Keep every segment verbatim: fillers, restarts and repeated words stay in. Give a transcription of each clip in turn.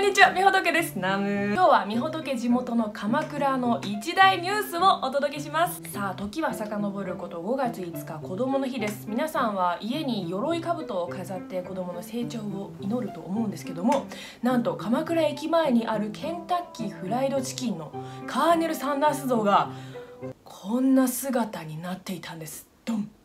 んにちは、みほとけです。ナム今日はみほとけ地元の鎌倉の一大ニュースをお届けします。さあ、時は遡ることごがついつか、子供の日です。皆さんは家に鎧兜を飾って子供の成長を祈ると思うんですけども、なんと鎌倉駅前にあるケンタッキーフライドチキンのカーネル・サンダース像がこんな姿になっていたんです。ドン。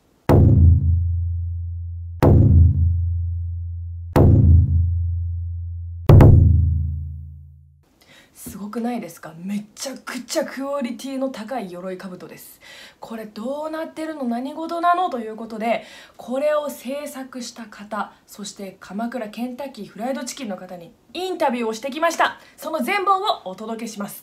すごくないですか？めちゃくちゃクオリティの高い鎧兜です。これどうなってるの、何事なのということで、これを制作した方、そして鎌倉ケンタッキーフライドチキンの方にインタビューをしてきました。その全貌をお届けします。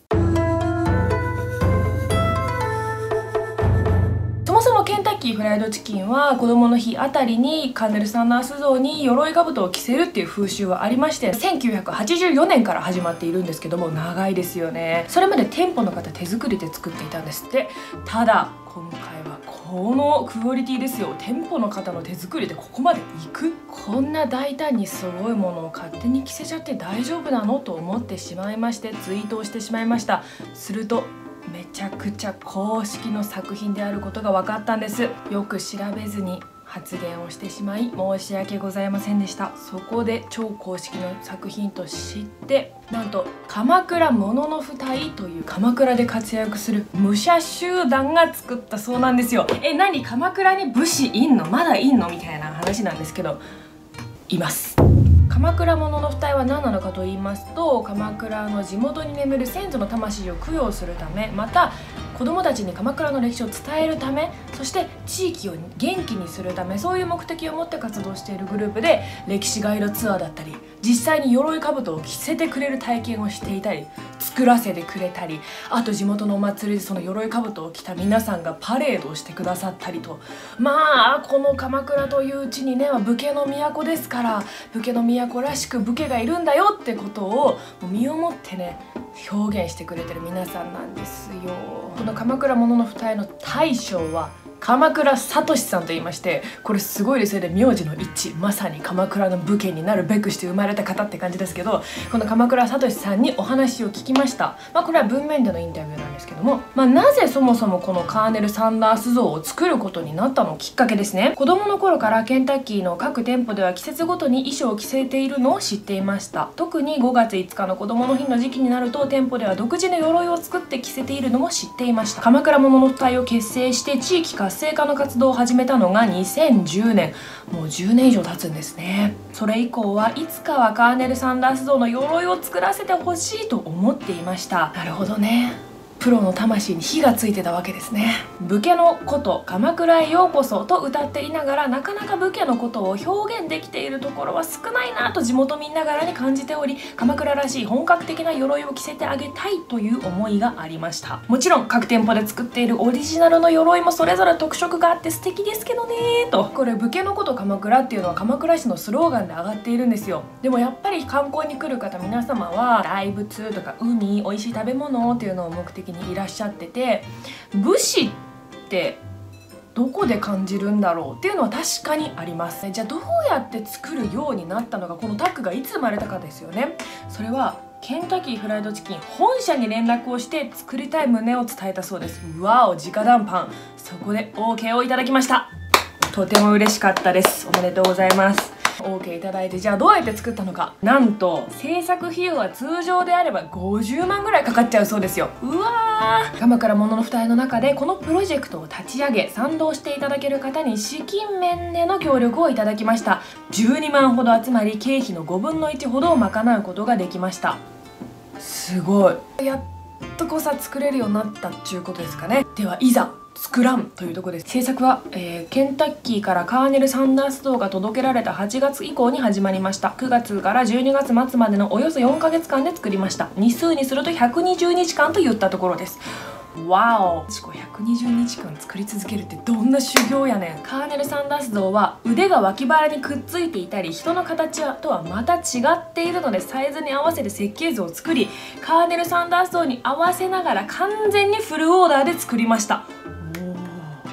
そもそもケンタッキーフライドチキンは子供の日あたりにカーネル・サンダース像に鎧兜を着せるっていう風習はありまして、せんきゅうひゃくはちじゅうよねんから始まっているんですけども、長いですよね。それまで店舗の方手作りで作っていたんですって。ただ今回はこのクオリティですよ。店舗の方の手作りでここまでいく？こんな大胆にすごいものを勝手に着せちゃって大丈夫なのと思ってしまいまして、ツイートをしてしまいました。するとめちゃくちゃ公式の作品であることが分かったんです。よく調べずに発言をしてしまい申し訳ございませんでした。そこで超公式の作品と知って、なんと鎌倉もののふ隊という鎌倉で活躍する武者集団が作ったそうなんですよ。え、何、鎌倉に武士いんの？まだいんの？みたいな話なんですけど、います。鎌倉もののふ隊は何なのかと言いますと、鎌倉の地元に眠る先祖の魂を供養するため、また子どもたちに鎌倉の歴史を伝えるため、そして地域を元気にするため、そういう目的を持って活動しているグループで、歴史ガイドツアーだったり、実際に鎧兜を着せてくれる体験をしていたり、作らせてくれたり、あと地元のお祭りでその鎧兜を着た皆さんがパレードをしてくださったりと、まあこの鎌倉といううちにね、武家の都ですから、武家の都らしく武家がいるんだよってことを身をもってね表現してくれてる皆さんなんですよ。この鎌倉もののふ隊の大将は鎌倉聡さんと言いまして、これすごいですよね。名字の一致、まさに鎌倉の武家になるべくして生まれた方って感じですけど、この鎌倉聡さんにお話を聞きました。まあこれは文面でのインタビューなんですけども、まあなぜそもそもこのカーネル・サンダース像を作ることになったのきっかけですね。子供の頃からケンタッキーの各店舗では季節ごとに衣装を着せているのを知っていました。特にごがついつかの子供の日の時期になると、店舗では独自の鎧を作って着せているのも知っていました。鎌倉もののふ隊を結成して地域活性化の活動を始めたのがにせんじゅうねん、もうじゅうねん以上経つんですね。それ以降はいつかはカーネル・サンダース像の鎧を作らせてほしいと思っていました。なるほどね、プロの魂に火がついてたわけですね。武家のこと鎌倉へようこそと歌っていながら、なかなか武家のことを表現できているところは少ないなと地元民ながらに感じており、鎌倉らしい本格的な鎧を着せてあげたいという思いがありました。もちろん各店舗で作っているオリジナルの鎧もそれぞれ特色があって素敵ですけどねと。これ武家のこと鎌倉っていうのは鎌倉市のスローガンで上がっているんですよ。でもやっぱり観光に来る方皆様は大仏とか海、美味しい食べ物っていうのを目的にいらっしゃってて、武士ってどこで感じるんだろうっていうのは確かにあります。じゃあどうやって作るようになったのか、このタッグがいつ生まれたかですよね。それはケンタッキーフライドチキン本社に連絡をして作りたい旨を伝えたそうです。わお、直談判。そこで オーケー をいただきました。とても嬉しかったです。おめでとうございます。オーケー いただいて、じゃあどうやって作ったのか。なんと制作費用は通常であればごじゅうまんぐらいかかっちゃうそうですよ。うわー。鎌倉もののふ隊の中でこのプロジェクトを立ち上げ賛同していただける方に資金面での協力をいただきました。じゅうにまんほど集まり、経費のごぶんのいちほどを賄うことができました。すごい。やっとこさ作れるようになったっちゅうことですかね。ではいざ作らんというところです。制作は、えー、ケンタッキーからカーネル・サンダース像が届けられたはちがつ以降に始まりました。くがつからじゅうにがつまつまでのおよそよんかげつかんで作りました。日数にするとひゃくにじゅうにちかんといったところです。わお、ひゃくにじゅうにちかん作り続けるってどんな修行やねん。カーネル・サンダース像は腕が脇腹にくっついていたり、人の形とはまた違っているので、サイズに合わせて設計図を作り、カーネル・サンダース像に合わせながら完全にフルオーダーで作りました。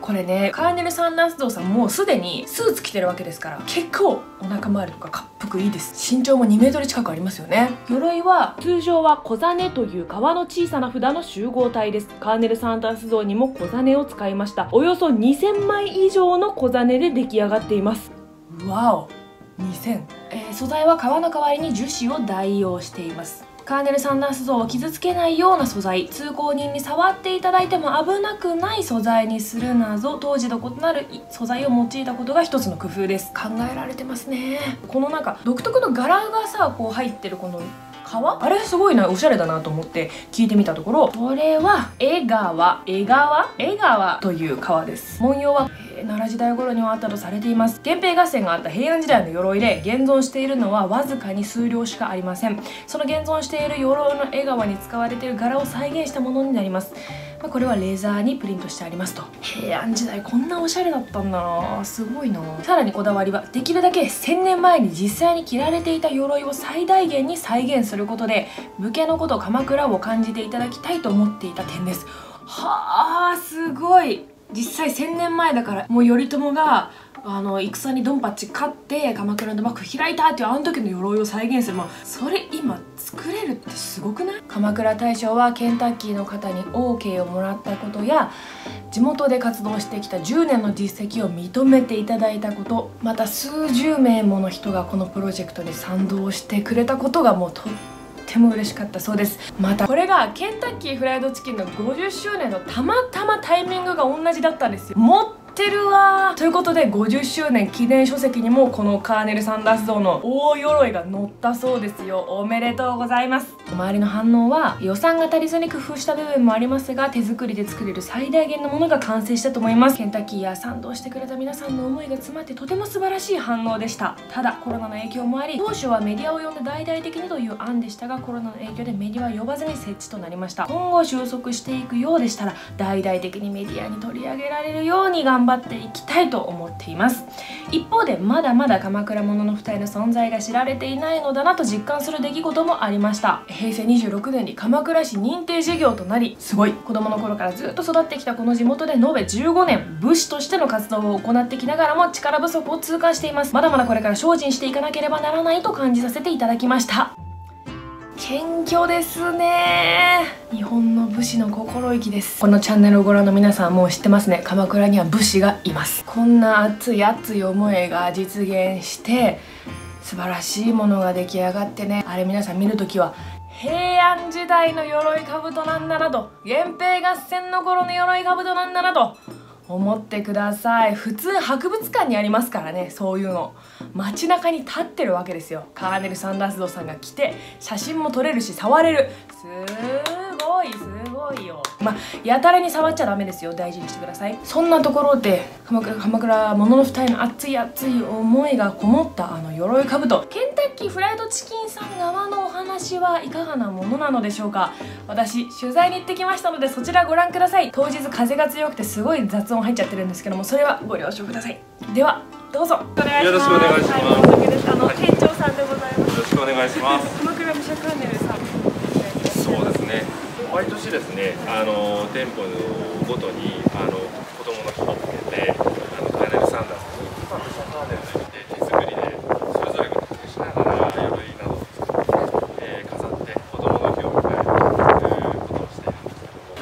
これね、カーネル・サンダース像さんもうすでにスーツ着てるわけですから、結構お腹周りとか滑腹いいです。身長もにメートル近くありますよね。鎧は通常は小実という革の小さな札の集合体です。カーネル・サンダース像にも小実を使いました。およそにせんまい以上の小実で出来上がっています。わお、にせん、えー、素材は革の代わりに樹脂を代用しています。カーネル・サンダース像を傷つけないような素材、通行人に触っていただいても危なくない素材にするなど、当時と異なる素材を用いたことが一つの工夫です。考えられてますね。このなんか独特の柄がさ、こう入ってるこの革、あれすごいな、おしゃれだなと思って聞いてみたところ、これは江川江川江川という革です。文様は奈良時代頃にはあったとされています。源平合戦があった平安時代の鎧で、現存しているのはわずかに数両しかありません。その現存している鎧の江川に使われている柄を再現したものになります。まあ、これはレーザーにプリントしてありますと。平安時代こんなおしゃれだったんだな、すごいな。さらにこだわりは、できるだけせんねんまえに実際に着られていた鎧を最大限に再現することで、武家のこと鎌倉を感じていただきたいと思っていた点です。はあ、すごい。実際せんねんまえだから、もう頼朝があの戦にドンパチ勝って鎌倉の幕府開いたっていうあの時の鎧を再現する、まあそれ今作れるってすごくない？鎌倉大将はケンタッキーの方に オーケー をもらったことや、地元で活動してきたじゅうねんの実績を認めていただいたこと、また数十名もの人がこのプロジェクトに賛同してくれたことがもうとってとても嬉しかったそうです。またこれがケンタッキーフライドチキンのごじゅっしゅうねんのたまたまタイミングが同じだったんですよ。持ってるわーということで、ごじゅっしゅうねん記念書籍にもこのカーネル・サンダース像の大鎧が載ったそうですよ。おめでとうございます。周りの反応は、予算が足りずに工夫した部分もありますが、手作りで作れる最大限のものが完成したと思います。ケンタッキーや賛同してくれた皆さんの思いが詰まってとても素晴らしい反応でした。ただコロナの影響もあり、当初はメディアを呼んで大々的にという案でしたが、コロナの影響でメディアは呼ばずに設置となりました。今後収束していくようでしたら、大々的にメディアに取り上げられるように頑張っていきたいと思っています。一方で、まだまだ鎌倉物のふたりの存在が知られていないのだなと実感する出来事もありました。へいせいにじゅうろくねんに鎌倉市認定事業となり、すごい子供の頃からずっと育ってきたこの地元で延べじゅうごねん武士としての活動を行ってきながらも力不足を痛感しています。まだまだこれから精進していかなければならないと感じさせていただきました。謙虚ですね。日本の武士の心意気です。このチャンネルをご覧の皆さんもう知ってますね。鎌倉には武士がいます。こんな熱い熱い思いが実現して素晴らしいものが出来上がってね、あれ皆さん見るときは平安時代の鎧兜なんだなと、源平合戦の頃の鎧兜なんだなと思ってください。普通博物館にありますからね、そういうの。街中に立ってるわけですよ。カーネル・サンダース像さんが来て写真も撮れるし触れる。すごいすごいよ。まあやたらに触っちゃダメですよ。大事にしてください。そんなところで鎌倉鎌倉物のふたりの熱い熱い思いがこもったあの鎧兜、ケンタッキーフライドチキンさん側のお話はいかがなものなのでしょうか。私取材に行ってきましたので、そちらご覧ください。当日風が強くてすごい雑音入っちゃってるんですけども、それはご了承ください。ではどうぞお願いします。 よろしくお願いします。 はい、大竹です。あの、はい、店長さんでございます。 よろしくお願いします。 鎌倉武者カーネルさん。 そうですね。毎年ですね、あの店舗のごとにあの子供の日をつけて、あのカーネルサンダース、今武者カーネルといって手作りでそれぞれが工夫しながら鎧などを作って、えー、飾って子供の日を迎えるということをしています。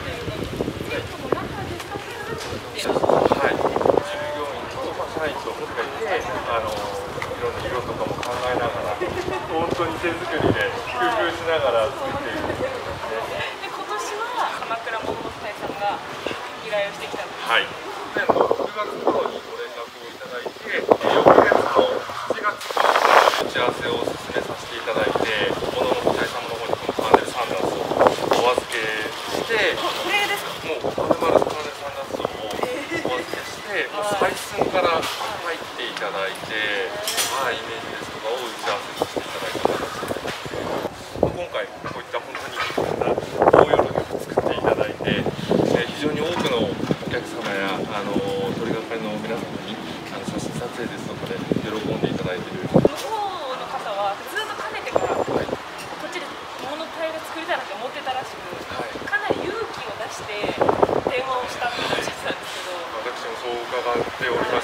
はい。従業員とまあ社員と僕がいて、あのいろんな色とかも考えながら、本当に手作りで工夫しながら作っているんですね。 で、今年は鎌倉物のふたりさんが依頼をしてきたんです。 はい。去年のくがつ頃にご連絡をいただいて、翌月のはちがつから打ち合わせを進めさせていただいて、物のふたりさんの方にこのカーネルサンダースをお預けして、 これですか？ もうまるまるカーネルサンダースをお預けして、もう採寸から入っていただいて、まあイメージですとかを打ち合わせさせていただいた形で、今回こういった本当に大鎧を作っていただいて、非常に多くのお客様やあの取り掛かりの皆様にあの写真撮影ですとかで喜んでいただいている。 向こうの方はずっとかねてから、はい、こっちで物の体が作りたいなって思ってたらしく、はい、かなり勇気を出して電話をしたっておっしゃってたんですけど、 私もそ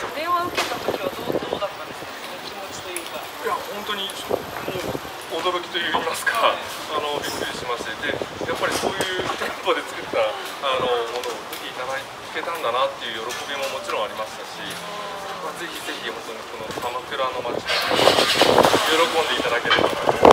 電話受けた時はどうどうだったんですか、気持ちというか。 いや本当にもう驚きといいますか、あのびっくりしまして、でやっぱりそういう店舗で作ったあのものを見ていただけたんだなっていう喜びももちろんありましたし、まあ、ぜひぜひ本当にこの鎌倉の街に喜んでいただければなと。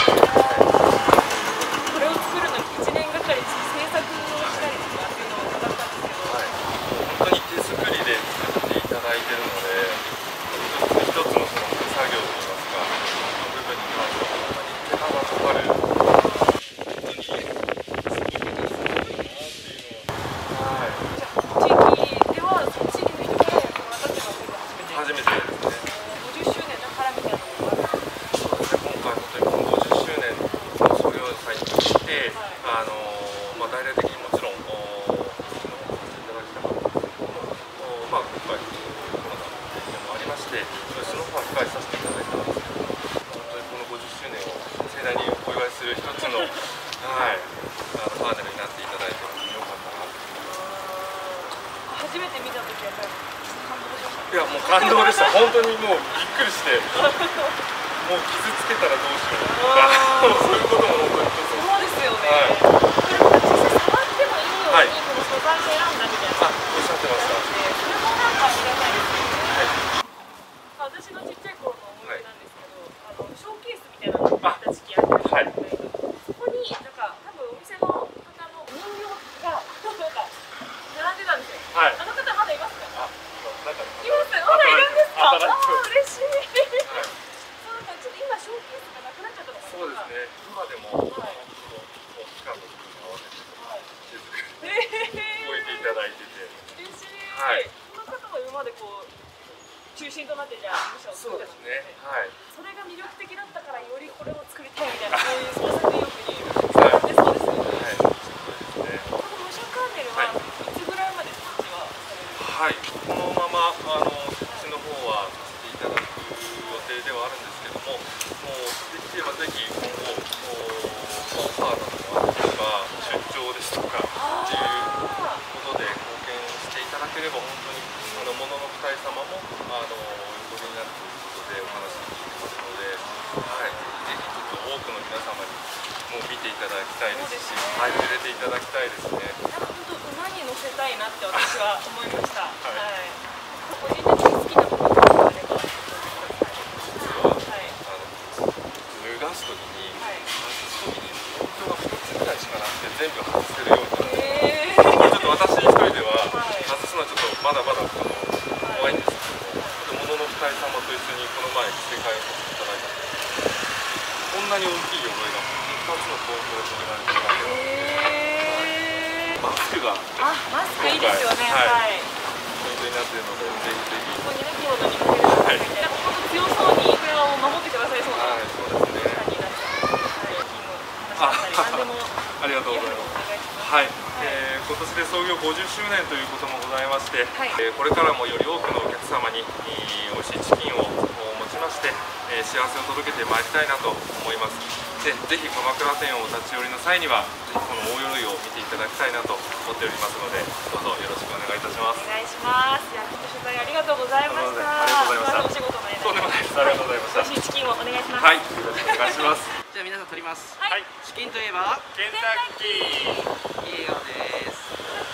これを作るのにいちねんがかり制作をしたりとかっていうのを伺ったんですけど、 はい、本当に手作りで作っていただいているので、一つ一つのその手作業といいますか、その部分に関しては本当に手間がかかる、本当にすごい手がすごいなっていうのは、はい、 じゃあ地域ではその地域の人から役に立ってますか、初めて。 初めてですね。 ごじゅっしゅうねんだからみたいなのがある。 そうですね、今回本当にこのごじゅっしゅうねんの創業祭に向けて、あのまあ、大々的にもちろんおおさせていただきたかったんですけども、おまあ、今回コロナの影響もありまして、その方は控えさせていただいたんですけども、本当にこのごじゅっしゅうねんを盛大にお祝いする一つの、はい、あのパーネルになっていただいて本当に良かったなと。 初めて見た時はやっぱり感動しました。 いやもう感動でした。本当にもうびっくりして、もう傷つけたらどうしようとか、そういうことも本当にちょっと。 そうですよね。 はい、 これ実際触ってもいいようはいにこの素材を選んだみたいな。 あ、おっしゃってました。 それもなんかありがたいですよね。 はい、 私のちっちゃい頃の思い出なんですけど、あのショーケースみたいなのがあった時期あったんですけど、そこになんか多分お店の方の人形がなんか並んでたんですよ。 はい、 あの方まだいますか？ あ、なんかいます。まだいるんですか？ああ、嬉しい。 はい、 そうなんかちょっと今ショーケースがなくなっちゃったのかな。 そうですね。今でも、 はい、 もう期間の分に合わせて手作りえ動いていただいてて、 ー、嬉しい。 はい、 この方が馬でこう中心となってじゃあ武者を作ってたんですね。 はい、 それが魅力的だったからよりこれを作りたいみたいな、そういう創作意欲につながってそうですよね。 はい、そうですね。 この武者カーネルはいつぐらいまで設置はされるんですか？ はい、このままあの設置の方はさせていただく予定ではあるんですけども、もうできればぜひ今後オファーなどもあったりとか出張ですとかっていうことで貢献していただければ本当にあの物の二重様もあのお喜びになるということでお話を聞いてますので、はい、ぜひちょっと多くの皆様にもう見ていただきたいですし、はい、触れていただきたいですね。 なんか本当馬に乗せたいなって私は思いました。 はい、 個人的に好きなものがあれば。 脱がすときに、外すときにポイントがふたつぐらいしかなくて全部外せるようになって、ちょっと私一人では外すのはちょっとまだまだ怖いんですけども、物の二重様と一緒にこの前着せ替えをさせていただいたんですけど、こんなに大きい鎧がふたつのポイントで止められてるだけなので、マスクがあ、マスクいいですよね。はい。 ポイントになっているので、ぜひぜひ。 ここにね、着物にかけるのがいて、なんか本当強そうにこれを守ってくださいそうな。 はい、そうですね。 ありがとうございます。はい、えー、今年で創業ごじゅっしゅうねんということもございまして、はい、えー、これからもより多くのお客様に、えー、美味しいチキンを持ちまして、えー、幸せを届けてまいりたいなと思います。で、ぜひ鎌倉店をお立ち寄りの際には、ぜひこの大鎧を見ていただきたいなと思っておりますので、どうぞよろしくお願いいたします。 お願いします。いや、本当取材ありがとうございました。 ありがとうございました。 お仕事の間に。 そうでもないです。ありがとうございました。 美味しいチキンをお願いします。 はい、よろしくお願いします。 じゃあ皆さん取ります。 はい。 チキンといえばケンタッキー。 いいよです。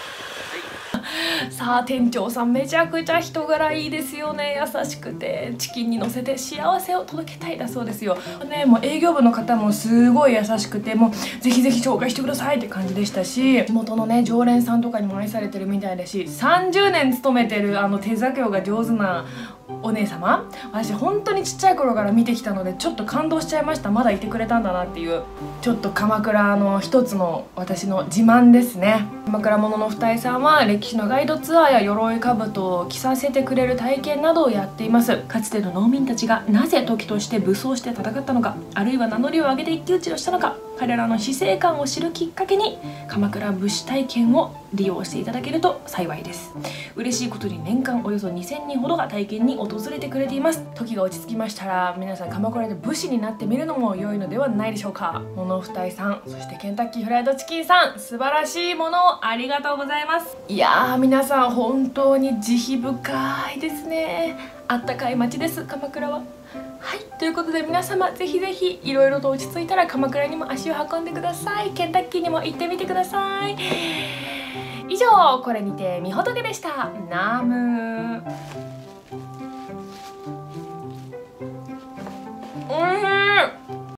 さあ店長さんめちゃくちゃ人柄いいですよね。優しくてチキンに乗せて幸せを届けたいだそうですよね。もう営業部の方もすごい優しくて、もうぜひぜひ紹介してくださいって感じでしたし、地元のね常連さんとかにも愛されてるみたいだし、さんじゅうねん勤めてるあの手作業が上手なお姉様、私本当にちっちゃい頃から見てきたのでちょっと感動しちゃいました。まだいてくれたんだなっていう、ちょっと鎌倉の一つの私の自慢ですね。鎌倉物の二重さんは歴史のガイドツアーや鎧兜を着させてくれる体験などをやっています。かつての農民たちがなぜ時として武装して戦ったのか、あるいは名乗りを上げて一騎打ちをしたのか、 彼らの死生観を知るきっかけに鎌倉武士体験を利用していただけると幸いです。嬉しいことに年間およそにせんにんほどが体験に訪れてくれています。時が落ち着きましたら皆さん鎌倉で武士になってみるのも良いのではないでしょうか。モノフタイさん、そしてケンタッキーフライドチキンさん、素晴らしいものをありがとうございます。いやー皆さん本当に慈悲深いですね。あったかい街です鎌倉は。はい、ということで皆様ぜひぜひいろいろと落ち着いたら鎌倉にも足を運んでください。ケンタッキーにも行ってみてください。以上、これにてみほとけでした。ナムー。